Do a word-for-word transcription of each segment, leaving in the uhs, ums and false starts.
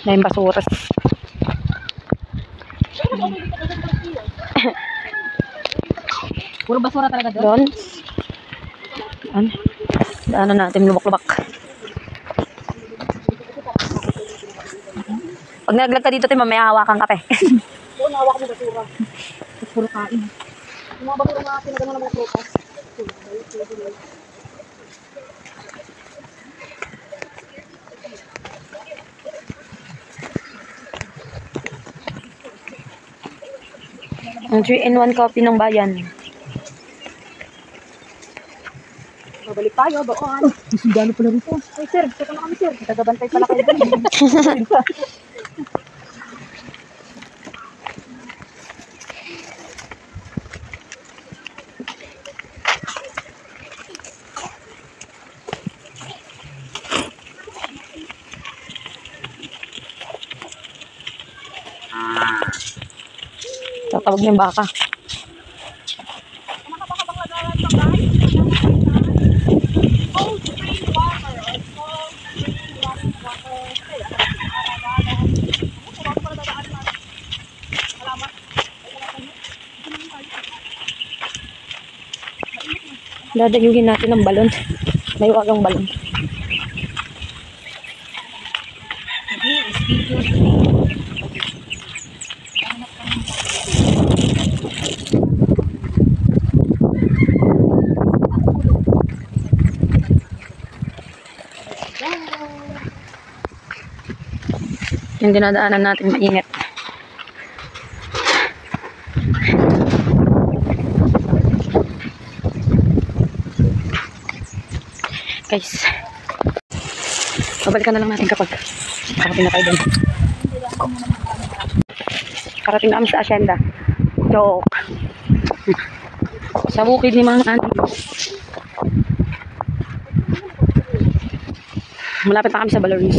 na yung basuras. Puro basura talaga doon. Ano? Ano natin, lubak-lubak. Pag naglag ka dito, Tim, may hawakan kape. Oo, nahawak mo basura. Puro kain. Yung mga basura na pinagano ng mga prutas. Ang three in one coffee ng bayan. Babalik tayo, doon. Isigano pala rito. Ay, sir, saka na kami, sir. Tagabantay pala kayo doon. Tatawag niya yung baka. Dadagugin natin ng balon. May wagang balon. Yung dinadaanan natin mainit. Guys, babalikan na lang natin kapag karating na tayo doon. Karating na kami sa asyenda. Joke. Sa bukid ni mga anin. Malapit na kami sa Baloris.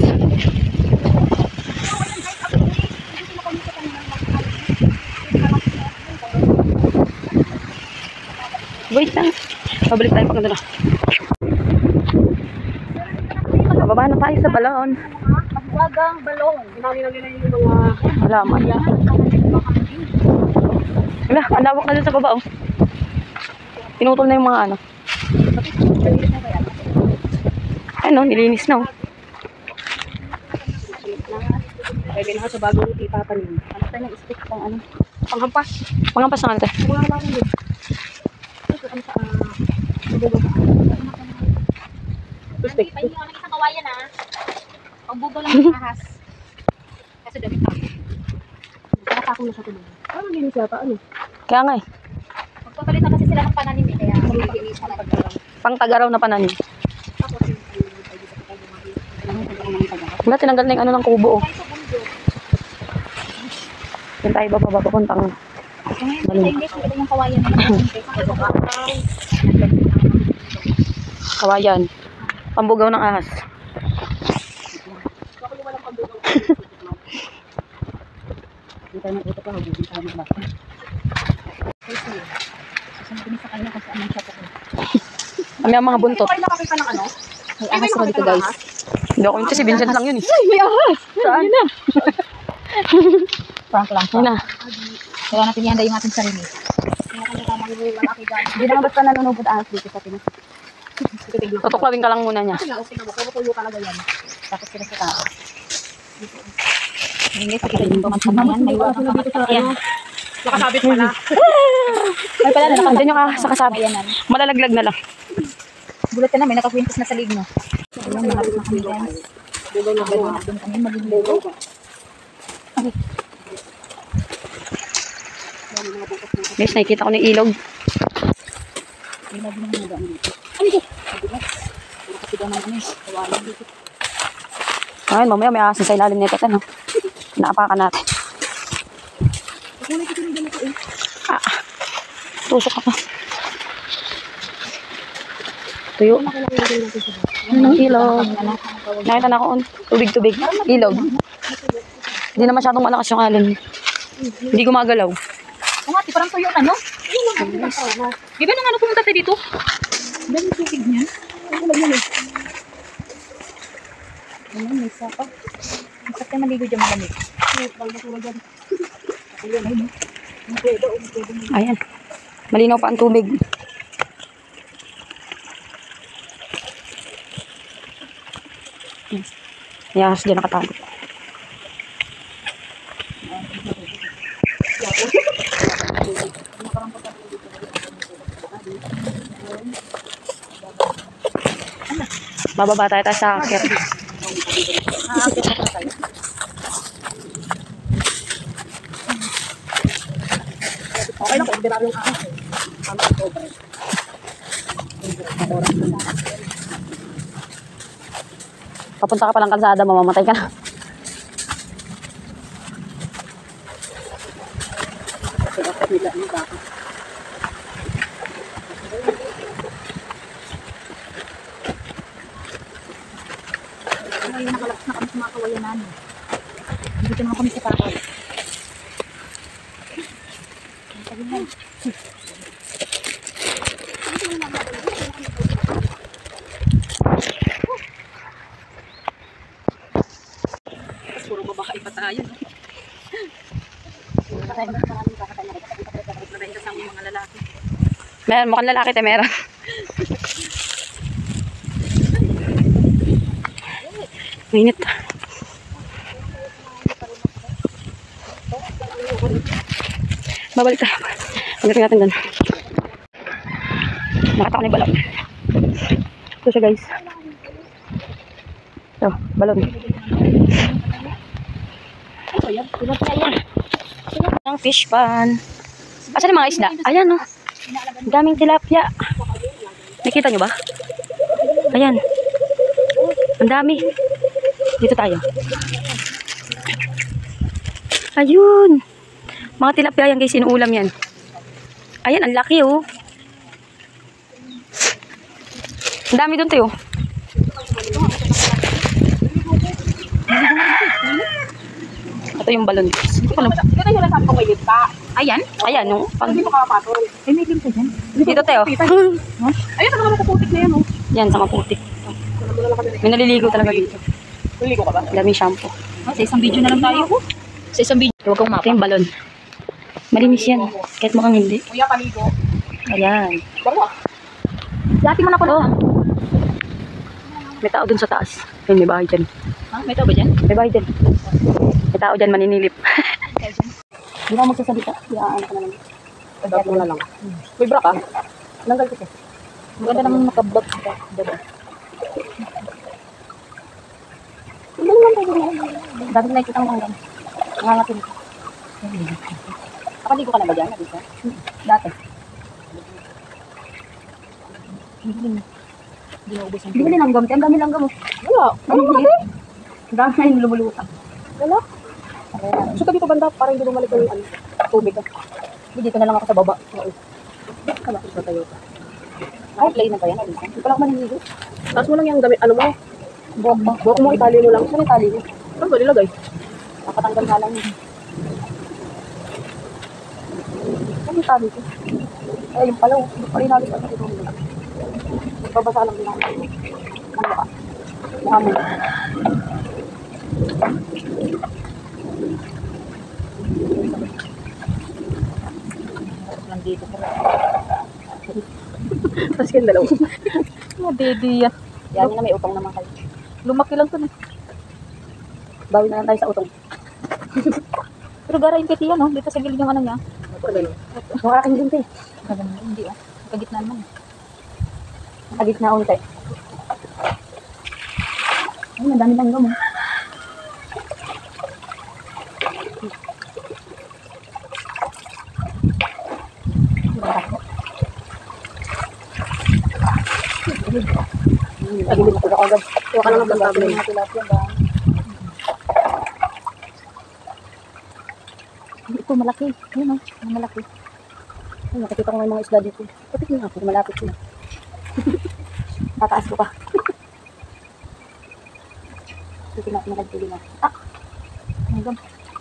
Wait lang. Pabalik tayo pag nandun na. Pababa na tayo sa balon. Magwagang balon. Ginamit na nila yung mga... Halaman. Wala, ang lawak na dun sa baba, oh. Pinutol na yung mga ano. Ano, nilinis na, oh. Pwede na sa bagong itatanim. Ano tayo ng stick pang ano? Panghampas. Panghampas na natin. Mga halaman din. Ito ano sa... Stick. Hindi pa yung isang kawayan, ha? Pagbugaw lang ng ahas. Kasi dami pa. Nakakakong na sa tuloy. Ano linis yata? Ano? Kaya nga eh. Magpapalitan kasi sila ng pananim eh. Kaya mag-iinis na pag-araw. Pang tagaraw na pananim. Wala, tinanggal na yung ano ng kubo, oh. Yan tayo bababa papuntang balon. Yung kawayan na Kawayan. Pambugaw ng ahas. Hindi tayo mag-utok lang. Hindi tayo mag-basa. Susunod sa kanya kasi anong siya po. Kami ang mga buntot. Ay, nakakita ng ano? May ahas ko dito, guys. Hindi ako yun. Si Vincent lang yun, eh. Ay, may ahas! Saan? Yun na. Prank lang. Yun na. Kaya natin ihanda yung ating sarili. Hindi naman ba't pa nanunubod ahas dito sa Pinas? Tutuklawin ka lang muna niya. Kasi nga, okay na mo. Puro tuyo talaga yan. Tapos sila sa tao. Hindi, sa kita yung tumatama yan. May iwan ang kakasakyan. Nakasabit pala. Ay pala, Andiyan yung ahas sa kasabi. Malalaglag na lang. Bulat ka na, may nakakwintos na sa lig mo. Ayan, malapit na kami guys. Bugaw na bugaw na doon kami, maglulugaw. Guys, nakikita ko na yung ilog. Ilog na mga daan dito. Ano ito? Mabigat. Puro kasi daw naman eh. Kawalan dito. Ayun, mamaya may ahas sa ilalim nito. Ano? Naapakan natin. Kulay ko rin ganito eh. Ah, tusok ako. Tuyo. Anong ilog? Nakita na ako, tubig-tubig. Ilog. Hindi na masyadong malakas yung alon. Hindi gumagalaw. Oo nga, parang tuyo na, no? Di ba nang ano pumunta tayo dito? Dami tubig niya. Ano lang yan eh. Ano, may sapa. Ba't ka maligo dyan malamig? Ayan. Malinaw pa ang tubig. Yas, dyan nakatago. Bababa tayo tayo sa akit. Okay lang, pwede yung ahas. Papunta ka palang kalsada, mamamatay ka na. Ngayon nakalakas na kami sa mga kawayan namin. Dito naman kami sa pakay. Puro babae pa tayo. Meron, mukhang lalaki tayo, meron. Mainit. Babalik tayo. Pagdating natin doon. Nakita ko na yung balon. Ito siya, guys. Ito, balon. Ang fish pan. Asan yung mga isda? Ayan, no. Daming tilapia. Nakita nyo ba? Ayan. Ang dami. Dito tayo. Ayun. Mga tilapia yan, guys. Inuulam yan. Ayan, ang laki, oh. Ang dami dun, tayo. Ito yung balon. Ano? Ito yung nasabi ko may limpa. Ayan? Ayan, yung pag... Hindi mo kakapatol. Eh, may limpa dyan. Dito, tayo. Ayun, saka naman kaputik na yan, oh. Yan, sa maputik. May naliligo talaga dito. Naligo ka ba? Daming shampoo. Sa isang video na lang tayo. Sa isang video. Huwag kang Ito yung balon. Malinis yan. Kahit mukhang hindi. Kuya, paligo. Ayan. Bawa. Dati mo na ko Oh. May tao dun sa taas. Ayun, may bahay dyan. Ha? May tao ba dyan? May bahay dyan. May tao dyan, maninilip. Hindi ako magsasalita. Iyaan ka na lang. Pagkat mo na lang. May bra ka? Nanggal ko. Maganda naman makablog ka. Diba? Dati na nakikita mo hanggang. Nangangatin. Nakaligo ka na ba dyan? Nabisa? Dati. Hindi na ubos ang Hindi ko nilanggam. Ang dami langgam mo. Wala. Ang dami na yung lumulutang. Wala. So, dito banda para hindi bumalik yung ano, tubig ka. Hindi, dito na lang ako sa baba. Tama, ito tayo ka. Ay, play na ba yan? Alisa? Hindi pala ako maniligo. Tapos mo lang yung damit, ano mo? Buhok mo. Buhok mo, itali mo lang. Saan yung tali mo? Saan ba nilagay? Nakatanggal ka lang yun. Saan yung tali ko? Ay, yung pala. Hindi pa rin nalit ako dito. Babasa lang din ako. Ano ka? Mukha mo. Nandito ko. Tapos yung dalawa. Mga baby yan. Yan na, may utong naman kayo. Lumaki lang to na. Bawi na lang tayo sa utong. Pero gara yung kiti yan, no? Dito sa gilid yung ano niya. Yung aking din, te. Maganda, hindi, oh. Kagitna naman. Nakagit na unti. Ay, madami lang gamo. Tagilid ko agad. Huwag ka lang ang problem. Mga tilapia ba? Ito malaki. Yun, oh. Malaki. Ay, nakikita ko may mga isda dito. Kapit na ako. Malapit na. Tataas ko pa. Dito na, pinagpili na. Ah! Hanggang.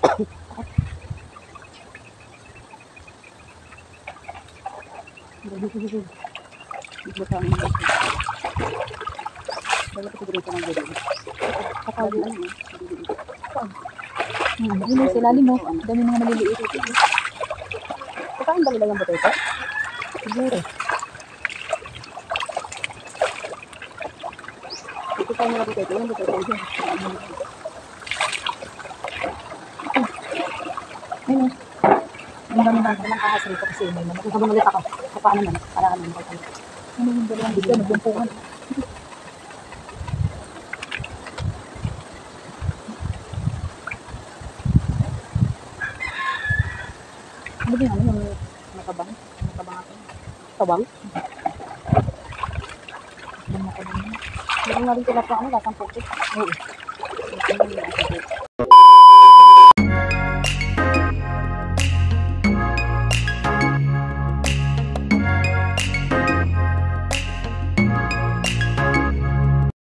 Dito, dito, dito. Dito sa amin. Dito sa dito ng dito. Kakawin na yun. Hmm, yun yung silalim mo. Dami mga maliliit. Kakain talaga yung potato? Siguro. Ito tayo nila potato. Yung potato yun. Ayun. Ang dami na ng ahas rito kasi may naman. Kung ulit ako, sa paano naman? Para ano naman. Ano yung dalawang dito? Nagbumpungan. Ano din ano yung nakabang? Nakabang ako. Kabang? Kabang nakabang. Hindi nga rin sila pa ano, lasang putik. Oo.